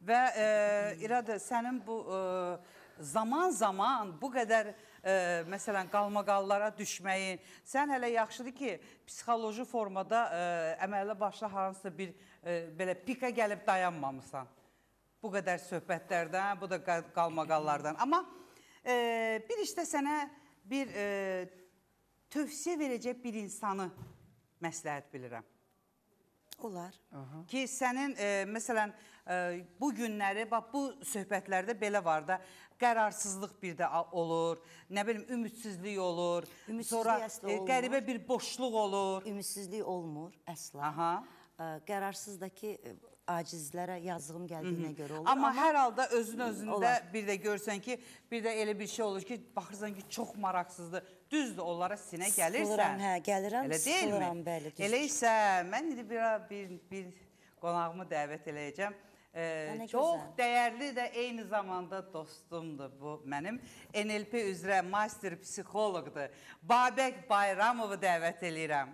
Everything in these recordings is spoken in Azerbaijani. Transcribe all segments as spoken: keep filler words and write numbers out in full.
Və e, İradə, sənin bu zaman-zaman e, bu qədər e, məsələn qalmaqallara düşməyin, sən hələ yaxşıdır ki, psixoloji formada e, əməlli başlı hansısa bir e, belə pika gəlib dayanmamısan. Bu qədər söhbətlərdən, bu da qalmaqallardan. Amma e, bir işte sənə bir e, tövsiyə verəcək bir insanı məsləhət bilirəm. Olar. Aha. Ki sənin, e, məsələn, e, bu günləri, bax, bu söhbətlərdə belə var da, qərarsızlıq bir də olur, nə bilim, ümidsizlik olur, Ümidsizlik sonra əsla e, qəribə bir boşluq olur. Ümidsizlik olmur, əsla. Aha. E, qərarsızdakı e, acizlərə yazığım gəldiyinə görə olur. Amma, amma hər halda özün özündə olar. Bir də görsən ki, bir də elə bir şey olur ki, baxırsan ki, çox maraqsızdır. Düzdür, onlara sinə gəlirsən. Sıxılıram, hə, gəlirəm, sıxılıram, bəli. Elə isə, mən indi bir, bir, bir qonağımı dəvət eləyəcəm. Ee, çox güzel. Dəyərli də eyni zamanda dostumdur bu mənim. N L P üzrə master psixoloqdur. Babək Bayramovu dəvət eləyirəm.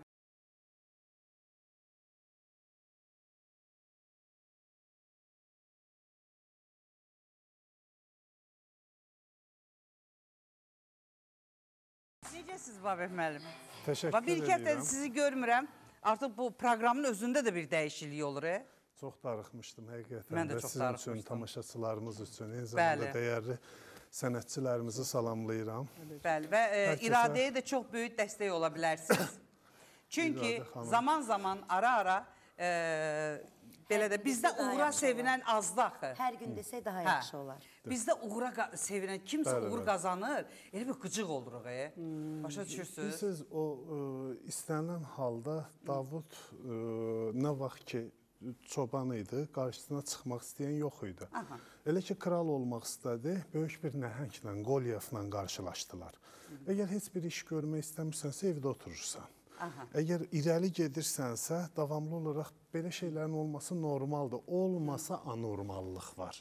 Necəsiz Babək müəllim? Təşəkkür edirəm. Bir kətdə sizi görmürəm. Artıq bu proqramın özündə də bir dəyişiklik olur. E? Çox darıxmışdım həqiqətən. Mən də çox darıxmışdım. Sizin üçün, tamaşaçılarımız üçün, eyni zamanda dəyərli sənətçilərimizi salamlayıram. Bəli, və e, iradəyə də çox böyük dəstək ola bilərsiniz. Çünki zaman-zaman ara-ara e, belə də bizdə uğura sevinən azdı axı. Hər gün desək daha yaxşı olar. Bizdə uğura sevinən, kimsə uğur qazanır, elə bir qıcıq oluruq. Başa düşürsünüz? Siz o istənilən halda Davud nə vaxt ki çoban idi, qarşısına çıxmaq istəyən yox idi. Aha. Elə ki, kral olmaq istədi, böyük bir nəhənglə, Qolyafla qarşılaşdılar. Əgər heç bir iş görmək istəmirsənsə, evdə oturursan. Aha. Əgər irəli gedirsənsə, davamlı olaraq belə şeylərin olması normaldır. Olmasa anormallıq var.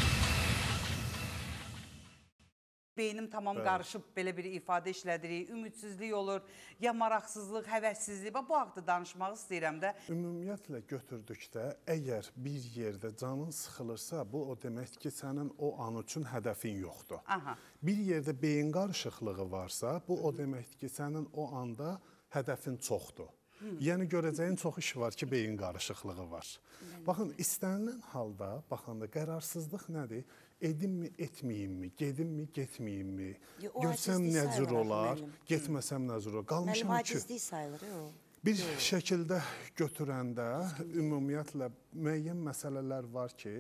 Beynim tamam Bəli. Qarışıb belə bir ifadə işlədirik, ümidsizlik olur, ya maraqsızlıq, həvəssizlik. Bu haqda danışmaq istəyirəm də. Ümumiyyətlə götürdükdə, əgər bir yerdə canın sıxılırsa, bu o demək ki, sənin o an üçün hədəfin yoxdur. Aha. Bir yerdə beyin qarışıqlığı varsa, bu o deməkdir ki, sənin o anda hədəfin çoxdur. Hı. Yəni görəcəyin çox iş var ki, beyin qarışıqlığı var. Hı. Baxın, istənilən halda, baxanda qərarsızlıq nədir? Edimmi, etməyimmi, gedimmi, getməyimmi, görsəm nə cür olar, getməsəm nə cür olar. Qalmışam ki, acizlik sayılır, o. Bir şəkildə götürəndə ümumiyyətlə müəyyən məsələlər var ki,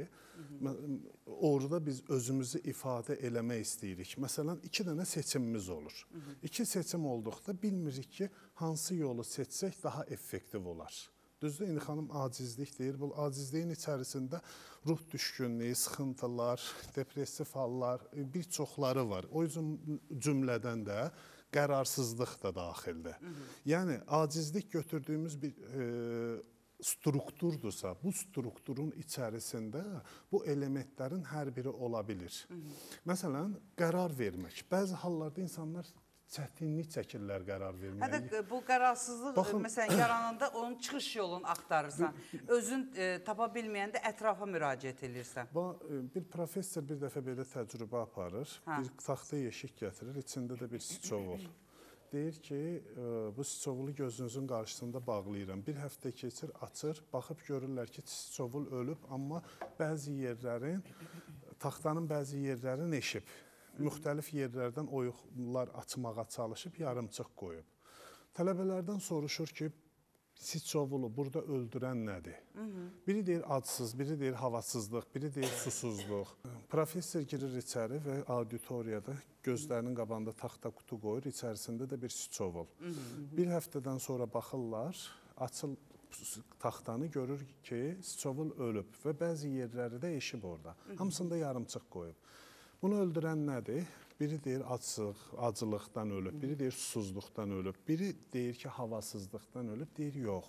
orada biz özümüzü ifadə eləmək istəyirik. Məsələn, iki dənə seçimimiz olur. İki seçim olduqda bilmirik ki, hansı yolu seçsək daha effektiv olar. Düzdür, indi xanım acizlik deyir. Bu acizliyin içərisində ruh düşkünlüyü, sıxıntılar, depressiv hallar, bir çoxları var. O cümlədən də qərarsızlıq da daxildir. Hı -hı. Yəni, acizlik götürdüyümüz bir e, strukturdursa, bu strukturun içərisində bu elementlərin hər biri ola bilir. Hı -hı. Məsələn, qərar vermək. Bəzi hallarda insanlar çətinlik çəkirlər qərar verməyə. Hətta bu qərarsızlıq, Baxın, məsələn, yarananda onun çıxış yolunu axtarırsan. Özün e, tapa bilməyəndə ətrafa müraciət edirsən. Bir professor bir dəfə belə təcrübə aparır. Ha. Bir taxta yeşik gətirir, içində də bir siçovul. Deyir ki, bu siçovulu gözünüzün qarşısında bağlayıram. Bir həftə keçir, açır, baxıb görürlər ki, siçovul ölüb, amma bəzi yerlərin, taxtanın bəzi yerləri neşib. Müxtəlif yerlərdən oyuqlar açmağa çalışıb, yarımçıq qoyub. Tələbələrdən soruşur ki, siçovulu burada öldürən nədir? Hı -hı. Biri deyir adsız, biri deyir havasızlıq, biri deyir susuzluq. Professor girir içəri və auditoriyada gözlərinin qabağında taxta qutu qoyur, içərisində də bir siçovul. Hı -hı. Bir həftədən sonra baxırlar, açıl taxtanı görür ki, siçovul ölüb və bəzi yerləri də eşib orada. Hı -hı. Hamısında yarımçıq qoyub. Bunu öldürən nədir? Biri deyir acılıq, acılıqdan ölüb, biri deyir susuzluqdan ölüb, biri deyir ki, havasızlıqdan ölüb, deyir yox.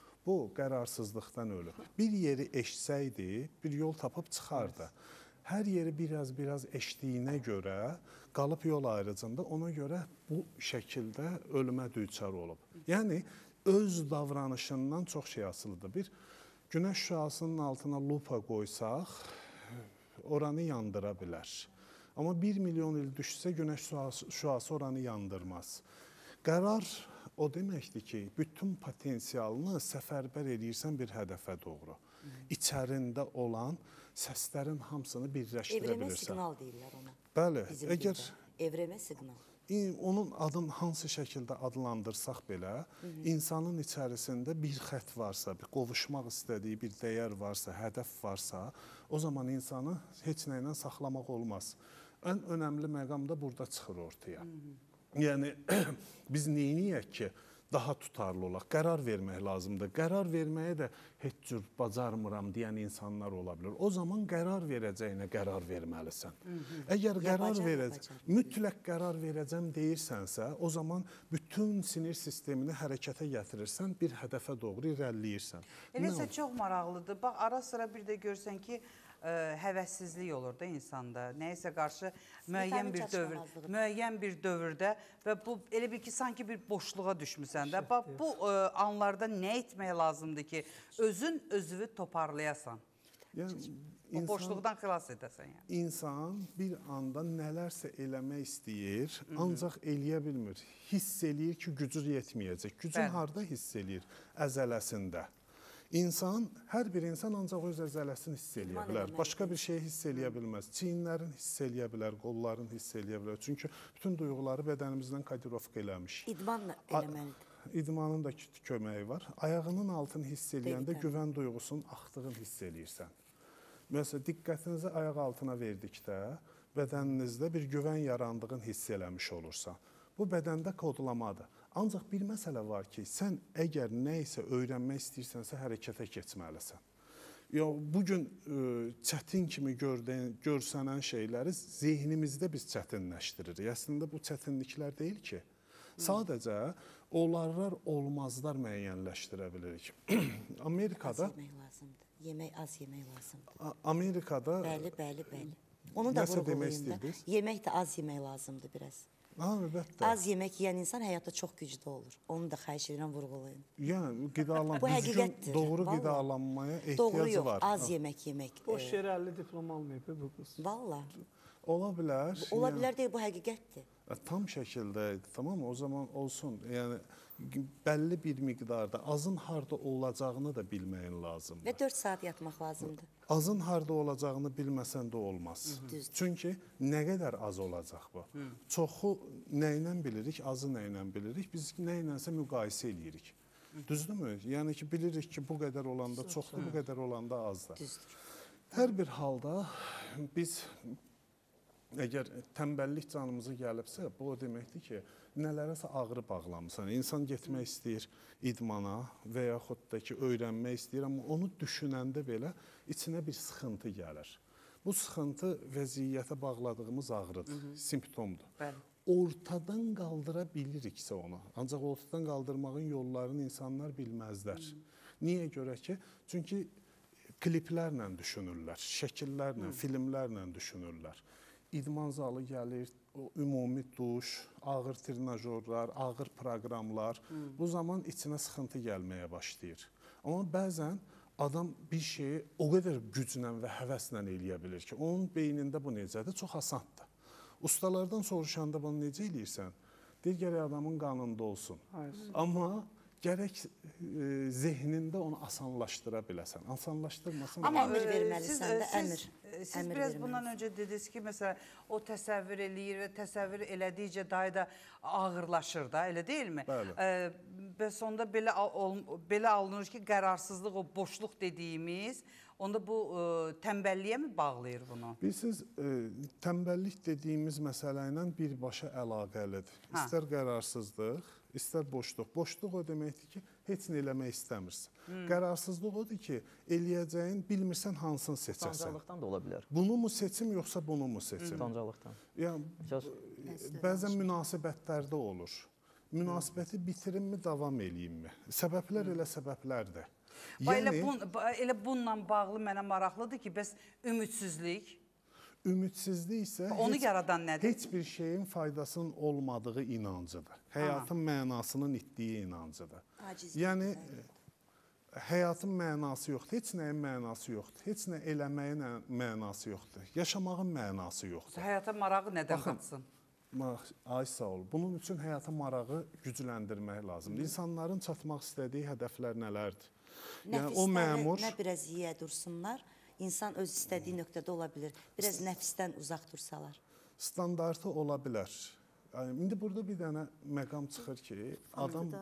Bu qərarsızlıqdan ölüb. Bir yeri eşsəydi, bir yol tapıb çıxardı. Hər yeri biraz-biraz eşdiyinə görə qalıb yol ayrıcında, ona görə bu şəkildə ölümə düçar olub. Yəni, öz davranışından çox şey asılıdır. Bir günəş şüasının altına lupa qoysaq, oranı yandıra bilər. Amma bir milyon il düşsə günəş şüası oranı yandırmaz. Qərar o deməkdir ki, bütün potensialını səfərbər edirsən bir hədəfə doğru. İçərində olan səslərin hamısını birləşdirə Evremə bilirsən. siqnal deyirlər ona. Bəli, Bizim əgər dildə. Evremə siqnal. onun adını hansı şəkildə adlandırsaq belə, insanın içərisində bir xətt varsa, bir qovuşmaq istədiyi bir dəyər varsa, hədəf varsa, o zaman insanı heç nə ilə saxlamaq olmaz. Ən önəmli məqam da burada çıxır ortaya. Yəni, biz neyniyək ki, daha tutarlı olaq, qərar vermək lazımdır. Qərar verməyə də heç cür bacarmıram deyən insanlar ola bilər. O zaman qərar verəcəyinə qərar verməlisən. Əgər qərar verəcək, mütləq qərar verəcəm deyirsənsə, o zaman bütün sinir sistemini hərəkətə gətirirsən, bir hədəfə doğru irəliləyirsən. Eləsə çox maraqlıdır. Bax, ara sıra bir də görsən ki, ə, həvəssizlik olur da insanda. Nəyəsə qarşı müəyyən bir dövr, müəyyən bir dövrdə və bu elə bir ki, sanki bir boşluğa düşmüsən də. Bax, bu ə, anlarda nə etmək lazımdır ki, özün özünü toparlayasan? Yəni, O boşluqdan xilas edəsən yəni. İnsan bir anda nələrsə eləmək istəyir, ancaq eləyə bilmir. Hiss eləyir ki, gücü yetməyəcək. Gücün Bəli. harda hiss eləyir? Əzələsində. İnsan, hər bir insan ancaq öz əzələsini hiss eləyə bilər. Başqa bir şeyi hiss eləyə bilməz. Çiyinlərin hiss eləyə bilər, qolların hiss eləyə bilər. Çünki bütün duyğuları bədənimizdən kodirovka eləmiş. İdman eləməlidir. İdmanın da köməyi var. Ayağının altını hiss eləyəndə Dəqiqən. güvən duyğusunun axdığını hiss eləyirsən. Məsələn, diqqətinizi ayaq altına verdikdə bədəninizdə bir güvən yarandığını hiss eləmiş olursan. Bu bədəndə kodlamadır. Ancaq bir məsələ var ki, sən əgər nə isə öyrənmək istəyirsənsə, hərəkətə keçməlisən. Bugün çətin kimi görsənən şeyləri zehnimizdə biz çətinləşdiririk. Əslində, bu çətinliklər deyil ki. Sadəcə, onlarlar olmazlar müəyyənləşdirə bilirik. Amerikada... Az yemək lazımdır. Yemək az yemək lazımdır. Amerikada... Bəli, bəli, bəli. Onu da vurğulayım da. Yemək də az yemək lazımdır biraz. Ha, əlbəttə. Az yemək yeyən insan həyatda çox güclü olur. Onu da xahiş edirəm vurğulayın. Yəni, qidalan, Bu düzgün, həqiqətdir. doğru Vallahi. qidalanmaya Doğru ehtiyacı yox, var. az yemək yemək. Boş yerə əlli diplom almayıb bu qız. Valla. Ola bilər. Ola bilər deyil, bu həqiqətdir. Tam şəkildə, tamam mı? O zaman olsun. Yəni, bəlli bir miqdarda azın harda olacağını da bilməyin lazımdır. Və dörd saat yatmaq lazımdır. Azın harda olacağını bilməsən də olmaz. Düzdür. Çünki nə qədər az olacaq bu? Çoxu nə ilə bilirik, azı nə ilə bilirik? Biz nə ilənsə müqayisə eləyirik. Düzdürmü? Yəni ki, bilirik ki, bu qədər olanda çoxdur, bu qədər olanda azdır. Düzdür. Hər bir halda biz əgər tənbəllik canımızı gəlibsə, bu o deməkdir ki, nələrəsə ağrı bağlamısan. İnsan getmək istəyir idmana və yaxud da ki, öyrənmək istəyir, amma onu düşünəndə belə içinə bir sıxıntı gəlir. Bu sıxıntı vəziyyətə bağladığımız ağrıdır, simptomdur. Bəli. Ortadan qaldıra biliriksə onu, ancaq ortadan qaldırmağın yollarını insanlar bilməzlər. Niyə görə ki? Çünki kliplərlə düşünürlər, şəkillərlə, filmlərlə düşünürlər. İdman zalı gəlir, ümumi duş, ağır trinajorlar, ağır proqramlar. Bu zaman içinə sıxıntı gəlməyə başlayır. Amma bəzən adam bir şeyi o qədər güclə və həvəslə eləyə bilir ki, onun beynində bu necədir? Çox asandır. Ustalardan soruşanda bunu necə eləyirsən? Deyir, gərək adamın qanında olsun. Hayır. Amma gərək e, zehnində onu asanlaşdıra biləsən. Asanlaşdırmasan... Amma Əmr e, verməlisən siz, də, siz, əmr. Siz Əmr biraz verməlisən. bundan öncə dediniz ki, məsələn, o təsəvvür eləyir və təsəvvür elədikcə daha da ağırlaşır da, elə deyilmi? Bəli. E, və sonda belə, ol, belə alınır ki, qərarsızlıq, o boşluq dediyimiz, onda bu e, tənbəlliyə mi bağlayır bunu? Bilirsiniz, e, tənbəllik dediyimiz məsələ ilə birbaşa əlaqəlidir. Ha. İstər qərarsızlıq, istər boşluq. Boşluq o deməkdir ki, heç nə eləmək istəmirsən. Hmm. Qərarsızlıq odur ki, eləyəcəyin bilmirsən hansını seçəsən. Utancaqlıqdan da ola bilər. Bunu mu seçim, yoxsa bunu mu seçim? Utancaqlıqdan. Yəni, bəzən münasibətlərdə olur. Münasibəti bitirimmi, davam eləyimmi? Səbəblər elə səbəblərdir. Yəni, elə, bun, elə bununla bağlı mənə maraqlıdır ki, bəs ümidsizlik? Ümidsizlik isə Onu heç, yaradan nədir? heç bir şeyin faydasının olmadığı inancıdır. Həyatın mənasının itdiyi inancıdır. Acizlik. Yəni, həyatın mənası yoxdur, heç nəyin mənası yoxdur, heç nə eləməyin mənası yoxdur, yaşamağın mənası yoxdur. Həyata marağı nədən Baxın, qatsın? Ay sağ ol. Bunun üçün həyata marağı gücləndirmək lazımdır. İnsanların çatmaq istədiyi hədəflər nələrdir? Yəni o Nəfisləri məmur nə biraz yiyə dursunlar, insan öz istədiyi nöqtədə ola bilir. Biraz nəfisdən uzaq dursalar. standartı ola bilər. Yəni indi burada bir dənə məqam çıxır ki, adam Aldı da.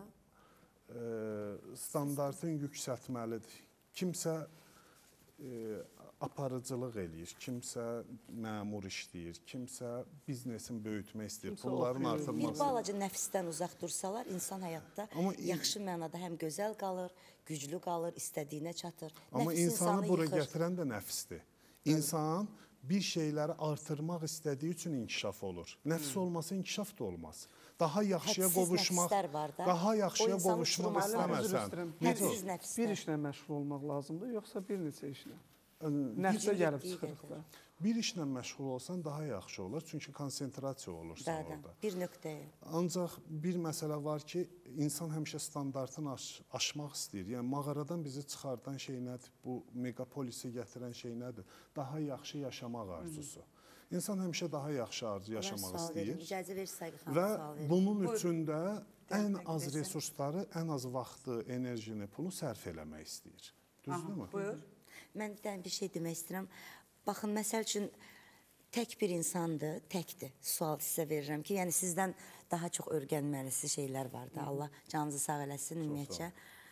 e, standartın yüksəltməlidir. Kimsə e, aparıcılıq eləyir, kimsə məmur işləyir, kimsə biznesin böyütmək istəyir, Kimsə pulların oxuyur. Bir artırması. balaca nəfisdən uzaq dursalar, insan həyatda Amma in- yaxşı mənada həm gözəl qalır, güclü qalır, istədiyinə çatır. Amma Nəfis insanı bura yıxır. gətirən də nəfsdir. İnsan bir şeyləri artırmaq istədiyi üçün inkişaf olur. Nəfs olmasa inkişaf da olmaz. Daha yaxşıya Hədsiz qovuşmaq, nəfslər var da. daha yaxşıya O insanı qovuşmaq uçurmalı. Müəllim, üzr istəməsən. istəyirəm. Necə Hədsiz olur? nəfslər. Bir işlə məşğul olmaq lazımdır, yoxsa bir neçə işlə? Ən- Nəfsə Gücün gəlib yetdiyi çıxırıq qədər. da. Bir işlə məşğul olsan daha yaxşı olar, çünki konsentrasiya olursan Bəli, orada. bir nöqtəyə. Ancaq bir məsələ var ki, insan həmişə standartını aş aşmaq istəyir. Yəni mağaradan bizi çıxardan şey nədir? Bu megapolisi gətirən şey nədir? Daha yaxşı yaşamaq arzusu. İnsan həmişə daha yaxşı arzu yaşamaq Sual verin. istəyir. İcazə ver Sayğı xanım, Və sual verin. bunun üçün də ən Dəqiq az desəm. resursları, ən az vaxtı, enerjini, pulu sərf eləmək istəyir. Düzdürmü? Buyur. Mən bir dənə bir şey demək istəyirəm. Baxın, məsəl üçün tək bir insandır, təkdir. Sual sizə verirəm ki, yəni sizdən daha çox öyrənməlisi şeylər var da. Allah canınızı sağ eləsin ümumiyyətcə.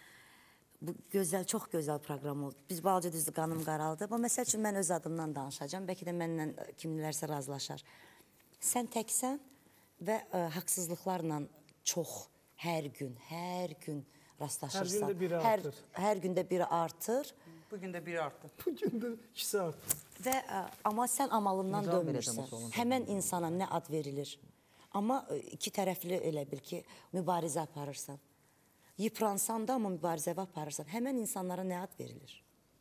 Bu gözəl, çox gözəl proqram oldu. Biz balaca düzdür, qanım qaraldı. Bu məsəl üçün mən öz adımdan danışacağam. Bəlkə də mənlə kimlərsə razılaşar. Sən təksən və ə, haqsızlıqlarla çox hər gün, hər gün rastlaşırsan. Hər gündə biri hər, artır. hər gündə biri artır. Bugün də biri artdı. Bu gün də ikisi artıq. Və ə, amma sən amalından Nizam verəcəm dönmürsən. o sualın Həmən insana nə ad verilir? Amma ə, iki tərəfli elə bil ki, mübarizə aparırsan. Yıpransan da amma mübarizə aparırsan. Həmən insanlara nə ad verilir?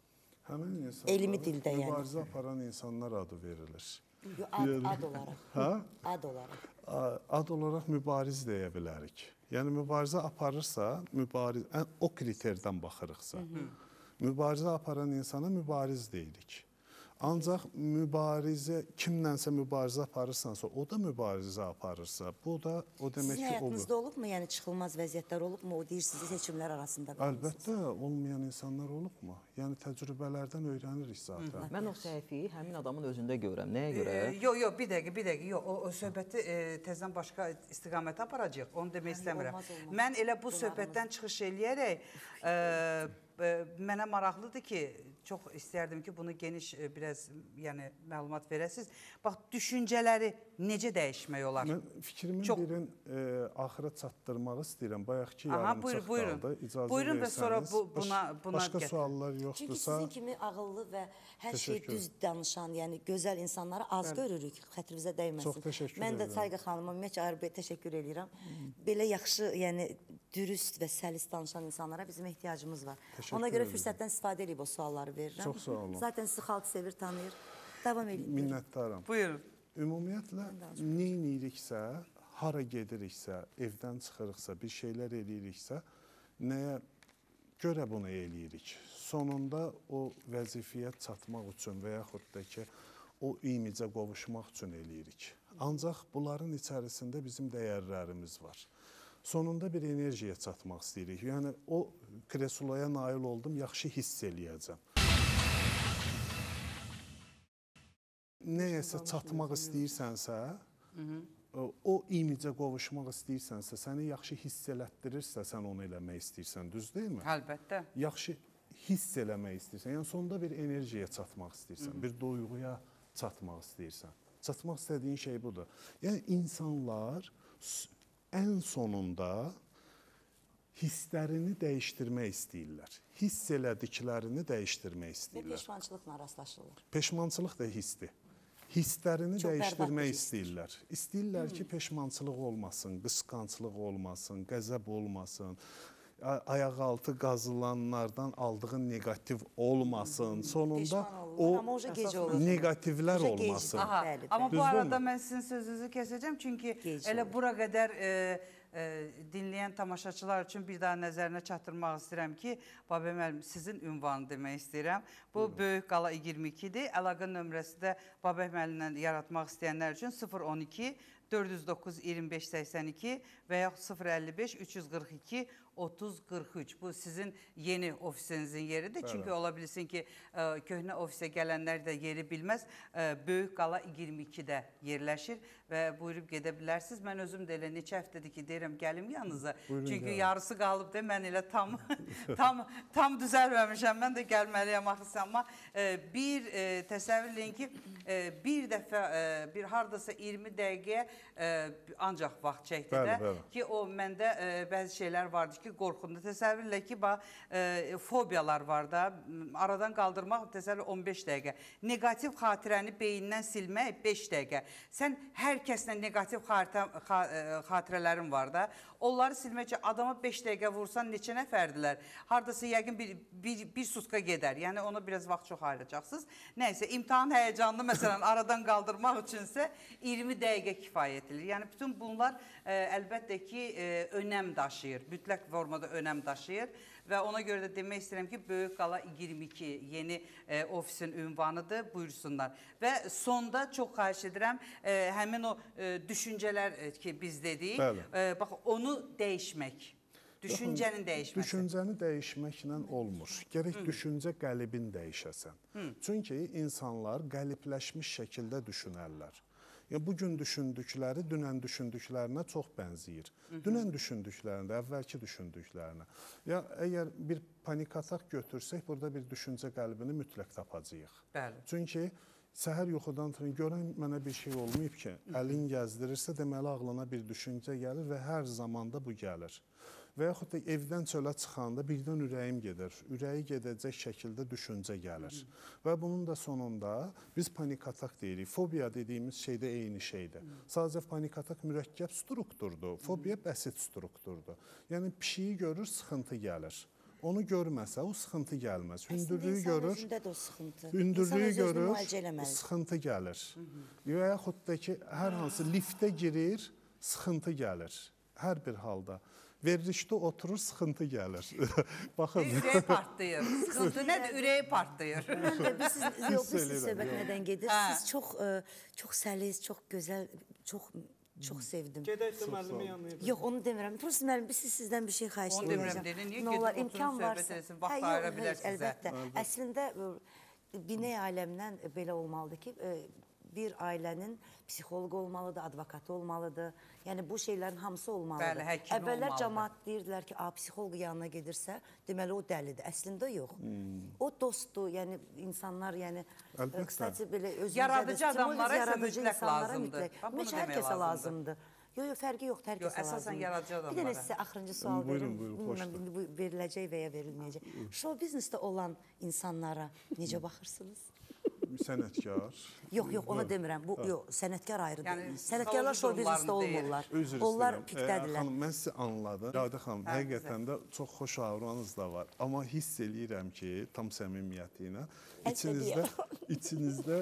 Həmin insanlara Elmi dildə yəni. mübarizə aparan insanlar adı verilir. Yo, ad, ad olaraq. Hə? Ad olaraq. A- Ad olaraq mübariz deyə bilərik. Yəni mübarizə aparırsa, mübariz ən- o kriterdən baxırıqsa. Mübarizə aparan insana mübariz deyirik. Ancaq mübarizə kimlənsə mübarizə aparırsansa, o da mübarizə aparırsa, bu da o demək Sizin ki, olur. həyatınızda olubmu? Yəni çıxılmaz vəziyyətlər olubmu? O deyir sizi seçimlər arasında qalmısınız. Əlbəttə, olmayan insanlar olubmu? Yəni təcrübələrdən öyrənirik zaten. Mən o səhviyi həmin adamın özündə görürəm. Nəyə görə? Yox, yox, bir dəqiqə, bir dəqiqə. Yox, o, o söhbəti e, təzədən başqa istiqamətə aparacağıq. Onu demək istəmirəm. olmaz, olmaz. Mən elə bu söhbətdən çıxış eləyərək e, e, mənə maraqlıdır ki, çox istərdim ki, bunu geniş e, biraz yəni məlumat verəsiniz. Bax, düşüncələri necə dəyişmək olar? Mən fikrimin Çox- birin e, axıra çatdırmaq istəyirəm. Bayaqki Aha, yarımçıq buyur, buyurun. qaldı. İcazə Buyurun və sonra versəniz. bu- buna- Baş- buna Başqa gətir. suallar Çünki yoxdursa, sizin kimi ağıllı və hər şey Təşəkkür. düz danışan, yəni gözəl insanları az görürük, xətrinizə dəyməsin. Çox təşəkkür Mən də edirəm. Sayğı xanıma ümumiyyətcə Arabaya təşəkkür edirəm. Belə yaxşı, yəni dürüst və səlis danışan insanlara bizim ehtiyacımız var. Təşəkkür Ona görə edirəm. fürsətdən istifadə edib o sualları verirəm. Çox sağ olun. Zaten sizi xalq sevir, tanıyır. Davam edin. minnətdaram. Buyurun. Ümumiyyətlə, nə ediriksə, hara gediriksə, evdən çıxırıqsa, bir şeylər eləyiriksə, nəyə görə bunu eləyirik? Sonunda o vəzifəyə çatmaq üçün və yaxud da ki, o imicə qovuşmaq üçün eləyirik. Ancaq bunların içərisində bizim dəyərlərimiz var. Sonunda bir enerjiyə çatmaq istəyirik. Yəni, o kreslaya nail oldum, yaxşı hiss eləyəcəm. Nəyəsə çatmaq istəyirsənsə, o imicə qovuşmaq istəyirsənsə, səni yaxşı hiss elətdirirsə, sən onu eləmək istəyirsən, düz deyilmi? Əlbəttə. Yaxşı hiss eləmək istəyirsən, yəni sonunda bir enerjiyə çatmaq istəyirsən, bir duyğuya çatmaq istəyirsən. Çatmaq istədiyin şey budur. Yəni insanlar s- ən sonunda hisslərini dəyişdirmək istəyirlər. Hiss elədiklərini dəyişdirmək Və istəyirlər. peşmançılıqla rastlaşırlar. Peşmançılıq da hissdir. Hisslərini Çox bərbad dəyişdirmək bir hissdir. istəyirlər. İstəyirlər ki, peşmançılıq olmasın, qısqanclıq olmasın, qəzəb olmasın, a- ayaqaltı qazılanlardan aldığın neqativ olmasın. Sonunda Peşman olurlar, amma o oca gecə olur. neqativlər Oca gecdir. olmasın. Aha. Aha, Bəli, amma bu Düzdürmü? arada mən sizin sözünüzü kəsəcəm çünki Gec elə olur. bura qədər e, e, dinləyən tamaşaçılar üçün bir daha nəzərinə çatdırmaq istəyirəm ki, Babək müəllim, sizin ünvanı demək istəyirəm. Bu Böyük Qala iyirmi ikidir. Əlaqə nömrəsi də Babək müəllimlə yaratmaq istəyənlər üçün sıfır on iki dörd yüz doqquz iyirmi beş səksən iki və yaxud sıfır əlli beş üç yüz qırx iki otuz qırx üç. Bu sizin yeni ofisinizin yeridir. Bəli. Çünki ola bilsin ki, köhnə ofisə gələnlər də yeri bilməz. Böyük Qala iyirmi ikidə yerləşir və buyurub gedə bilərsiniz. Mən özüm də elə neçə həftədir ki, deyirəm gəlim yanınıza. Buyurun, çünki gəlin. Yarısı qalıb da mən elə tam tam tam düzəlməmişəm. Mən də gəlməliyəm axısı. Amma bir təsəvvür edin ki, bir dəfə bir hardasa iyirmi dəqiqəyə ancaq vaxt çəkdi də ki, o məndə bəzi şeylər vardı ki, qorxunda. Təsəvvür elə ki, e, fobiyalar var da, aradan qaldırmaq təsəvvür on beş dəqiqə. Negativ xatirəni beyindən silmək beş dəqiqə. Sən hər kəslə negativ xatirə, xatirələrin var da, onları silmək üçün adama beş dəqiqə vursan neçə nəfərdilər? Hardasa yəqin bir, bir, bir sutka gedər. Yəni ona biraz vaxt çox ayıracaqsınız. Nəysə, imtahan həyəcanlı məsələn aradan qaldırmaq üçünsə iyirmi dəqiqə kifayət edilir. Yəni bütün bunlar e, əlbəttə ki, e, önəm daşıyır. Mütləq formada önəm daşıyır və ona görə də demək istəyirəm ki, Böyük Qala iyirmi iki yeni e, ofisin ünvanıdır, buyursunlar. Və sonda çox xahiş edirəm, e, həmin o e, düşüncələr e, ki, biz dedik, e, bax, onu dəyişmək. Düşüncənin dəyişməsi. Düşüncəni dəyişməklə olmur. Gərək Hı. düşüncə qəlibin dəyişəsən. Hı. Çünki insanlar qəlibləşmiş şəkildə düşünərlər. Yəni, bugün düşündükləri dünən düşündüklərinə çox bənzəyir. Hı -hı. Dünən düşündüklərində, əvvəlki düşündüklərinə. Ya, əgər bir panik atak götürsək, burada bir düşüncə qəlbini mütləq tapacağıq. Bəli. Çünki səhər yuxudan тұрın, görən mənə bir şey olmayıb ki, əlin gəzdirirsə, deməli ağlına bir düşüncə gəlir və hər zamanda bu gəlir. Və yaxud da evdən çölə çıxanda birdən ürəyim gedir. Ürəyi gedəcək şəkildə düşüncə gəlir. Hı. Və bunun da sonunda biz panik atak deyirik. Fobiya dediyimiz şey də eyni şeydir. Hı. Sadəcə panik atak mürəkkəb strukturdur. Fobiya bəsit strukturdur. Yəni pişiyi görür, sıxıntı gəlir. Onu görməsə, o sıxıntı gəlməz. Hündürlüyü görür, hündürlüyü görür, sıxıntı gəlir. Və yaxud da ki, hər hansı liftə girir, sıxıntı gəlir. Hər bir halda. Verilişdə oturur, sıxıntı gəlir. Baxın. Ürəyi partlayır. Sıxıntı nədir? Ürəyi partlayır. Yox, bu siz söhbət nədən gedir? Siz çox, çox səliz, çox gözəl, çox... Çox sevdim. Gedək də müəllimin yanına edir. Yox, onu demirəm. Prosta müəllim, biz sizdən bir şey xahiş edəcəm. Onu demirəm, deyilin. Niyə gedib oturun, söhbət edəsin, vaxt ayıra bilər sizə. Əlbəttə. Əslində, binəy aləmdən belə olmalıdır ki, bir ailənin psixoloqu olmalıdır, advokatı olmalıdır. Yəni, bu şeylərin hamısı olmalıdır. Bəli, həkimi olmalıdır. Əvvəllər cəmaat deyirdilər ki, psixoloq yanına gedirsə, deməli o dəlidir. Əslində yox. O dostdur, yəni insanlar, yəni... Əlbəttə. Yaradıcı adamlara isə mütləq lazımdır. Ümumiyyətlə, hər kəsə lazımdır. Yox, yox, fərqi yox, hər kəsə lazımdır. Əsasən yaradıcı adamlara. Bir dənə sizə axırıncı sual verim. Bu veriləcək və ya verilməyəcək. Show biznesdə olan insanlara necə baxırsınız? Sənətkar. Yox, yox, onu demirəm. Bu, yox, sənətkar ayrıdır. Sənətkarlar show biznesdə olmurlar. Onlar pikdədirlər. Xanım, mən sizi anladım. Radə xanım, həqiqətən də çox xoş avranız da var. Amma hiss eləyirəm ki, tam səmimiyyəti ilə, içinizdə, içinizdə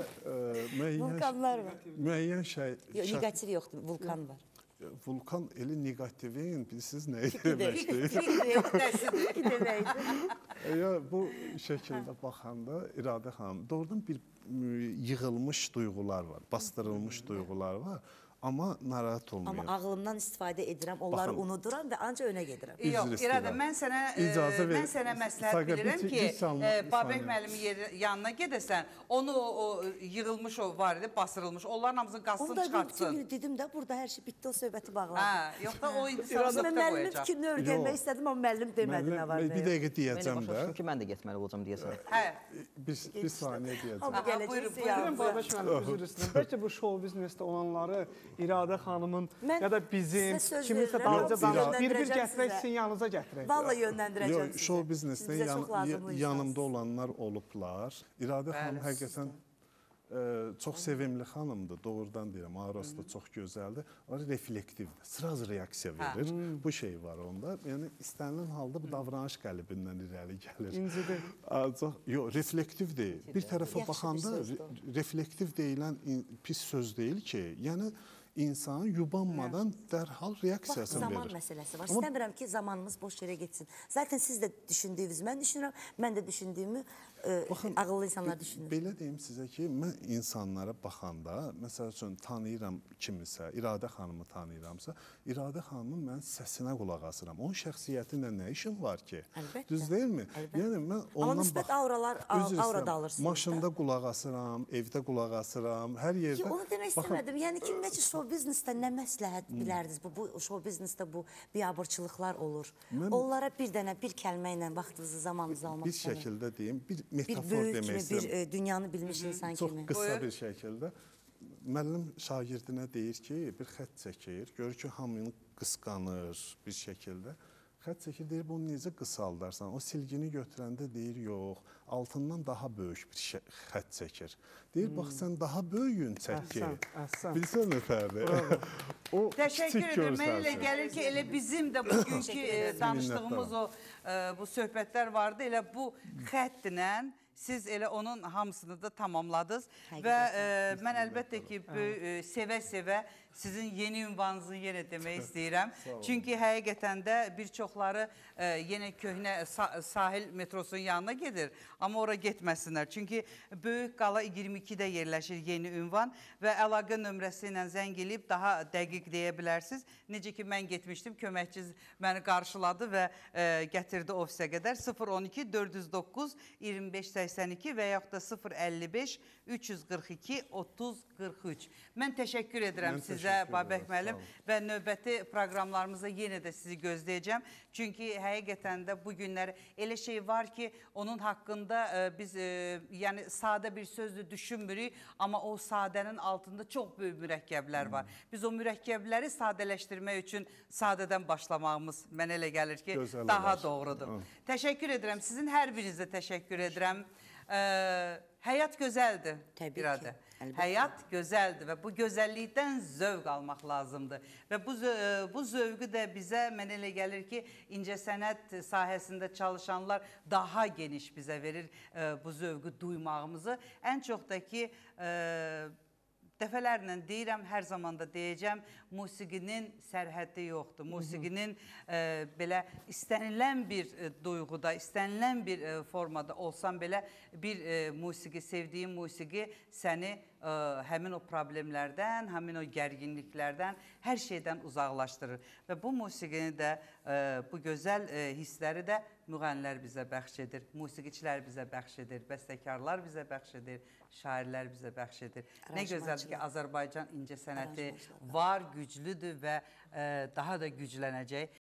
müəyyən şey... Yox, negativ yoxdur, vulkan var. Vulkan eli negativin, bilirsiniz nə deməkdir? Piki deməkdir. Bu şəkildə baxanda, İradə xanım, doğrudan bir yığılmış duyğular var, bastırılmış duyğular var. Amma narahat olmayın. Amma ağlımdan istifadə edirəm, onları Baxın, unuduram və ancaq önə gedirəm. Yox, İradə, mən sənə, e, mən sənə məsləhət bilirəm ki, e, Babək müəllimin yanına gedəsən, onu o, yığılmış o var idi, basırılmış, onların hamısını qaçsın, çıxartsın. Onu da dedim də, burada hər şey bitdi, o söhbəti bağladım. Hə, yox da o indi sana nöqtə qoyacaq. Mən müəllimin fikrini öyrənmək istədim, amma müəllim demədi nə var. Bir dəqiqə deyəcəm də. Ki, mən də getməli olacam deyəsən. Hə. Bir saniyə deyəcəm. Amma gələcəksə yanımıza. Babək müəllim, üzr istəyirəm. Bəlkə bu show biznesdə olanları İradə xanımın ya da bizim kiminsə dalınca danışıb bir-bir gətirək sizin yanınıza gətirək. Valla yönləndirəcəm sizi. Show biznesdə yanımda olanlar olublar. İradə xanım həqiqətən çox sevimli xanımdır, doğrudan deyirəm, arası da çox gözəldir. O reflektivdir, sıraz reaksiya verir. Bu şey var onda. Yəni, istənilən halda bu davranış qəlibindən irəli gəlir. İncidir. Yox, reflektiv deyil. Bir tərəfə baxanda reflektiv deyilən pis söz deyil ki, yəni insan yubanmadan dərhal Bax, reaksiyasını zaman verir. məsələsi var. Amma İstəmirəm ki, zamanımız boş yerə getsin. Zaten siz də düşündüyünüzü mən düşünürəm, mən də düşündüyümü e, Baxın, ağıllı insanlar düşünür. Belə deyim sizə ki, mən insanlara baxanda, məsəl üçün tanıyıram kimisə, İradə xanımı tanıyıramsa, İradə xanımın mən səsinə qulaq asıram. Onun şəxsiyyətində nə işim var ki? Əlbəttə. Düz deyilmi? Əlbəttə. Yəni mən Amma ondan müsbət bax- auralar, Üzr aura istəyirəm. da alırsınız. Maşında qulaq asıram, evdə qulaq asıram, hər yerdə. Ki, onu demək Baxın, istəmədim. Yəni ki, ümumiyyətlə show biznesdə nə məsləhət bilərdiniz? Bu, bu show biznesdə bu biabırçılıqlar olur. Mən- Onlara bir dənə, bir kəlmə ilə vaxtınızı, zamanınızı almaq bir istəmirəm. şəkildə deyim, bir Bir metafor böyük demək kimi, istəyirəm. bir e, dünyanı bilmiş insan Çox kimi. qısa Buyur. bir şəkildə müəllim şagirdinə deyir ki, bir xətt çəkir, görür ki, hamını qısqanır bir şəkildə. Xətt çəkir, deyir, bunu necə qısaldarsan? O silgini götürəndə deyir, yox, altından daha böyük bir şey, xətt çəkir. Deyir, bax sən daha böyüyün çək ki. Əhsən, əhsən. Bilsən Nöfərdi? O Təşəkkür kiçik edirəm. Mənə elə görsənsin. gəlir ki, elə bizim də bugünkü Təşəkkür e, ederim. danışdığımız o e, bu söhbətlər vardı. Elə bu xəttlə siz elə onun hamısını da tamamladınız. Və e, mən əlbəttə ki, bu sevə-sevə sizin yeni ünvanınızı yenə demək istəyirəm. Çünki həqiqətən də bir çoxları e, yenə köhnə sa sahil metrosunun yanına gedir. Amma ora getməsinlər. Çünki Böyük Qala iyirmi ikidə yerləşir yeni ünvan və əlaqə nömrəsi ilə zəng eləyib daha dəqiq deyə bilərsiniz. Necə ki, mən getmişdim, köməkçiniz məni qarşıladı və e, gətirdi ofisə qədər. sıfır on iki dörd yüz doqquz iyirmi beş səksən iki və yaxud da sıfır əlli beş üç yüz qırx iki otuz qırx üç. Mən təşəkkür edirəm Mən sizə, təşəkkür Babək edirəm, müəllim, sağ olun. və növbəti proqramlarımızda yenə də sizi gözləyəcəm. Çünki həqiqətən də bu günlər elə şey var ki, onun haqqında e, biz e, yəni sadə bir sözdür düşünmürük, amma o sadənin altında çox böyük mürəkkəblər var. Biz o mürəkkəbləri sadələşdirmək üçün sadədən başlamağımız mənə elə gəlir ki, Gözəl daha olar. doğrudur. Hı. Təşəkkür edirəm. Sizin hər birinizə təşəkkür edirəm. E, həyat gözəldir. Təbii ki, İradə. əlbəttə. Həyat gözəldir və bu gözəllikdən zövq almaq lazımdır. Və bu, zö- bu zövqü də bizə mənə elə gəlir ki, incəsənət sahəsində çalışanlar daha geniş bizə verir e, bu zövqü duymağımızı. Ən çox da ki, e, dəfələrlə deyirəm, hər zaman da deyəcəm, musiqinin sərhəddi yoxdur. Musiqinin e, belə istənilən bir e, duyğuda, istənilən bir e, formada olsan belə bir e, musiqi, sevdiyin musiqi səni e, həmin o problemlərdən, həmin o gərginliklərdən, hər şeydən uzaqlaşdırır. Və bu musiqini də, e, bu gözəl e, hissləri də müğənnilər bizə bəxş edir, musiqiçilər bizə bəxş edir, bəstəkarlar bizə bəxş edir, şairlər bizə bəxş edir. Nə gözəldir ki, Azərbaycan incəsənəti var, güclüdür və e, daha da güclənəcək.